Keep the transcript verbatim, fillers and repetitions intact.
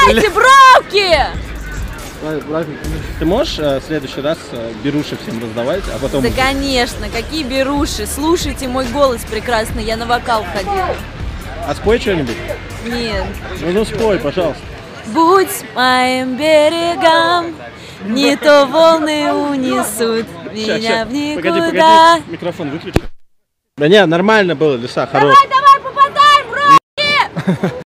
Давайте, бровки! Ты можешь э, в следующий раз э, беруши всем раздавать, а потом... Да, конечно, какие беруши. Слушайте мой голос прекрасный, я на вокал ходила. А спой что-нибудь? Нет. Ну, ну спой, пожалуйста. Будь моим берегом, не то волны унесут меня Ща, ща. в никуда. Погоди, погоди, микрофон выключи. Да не, нормально было, Лиса, хорош. Давай, давай, попадаем, бровки!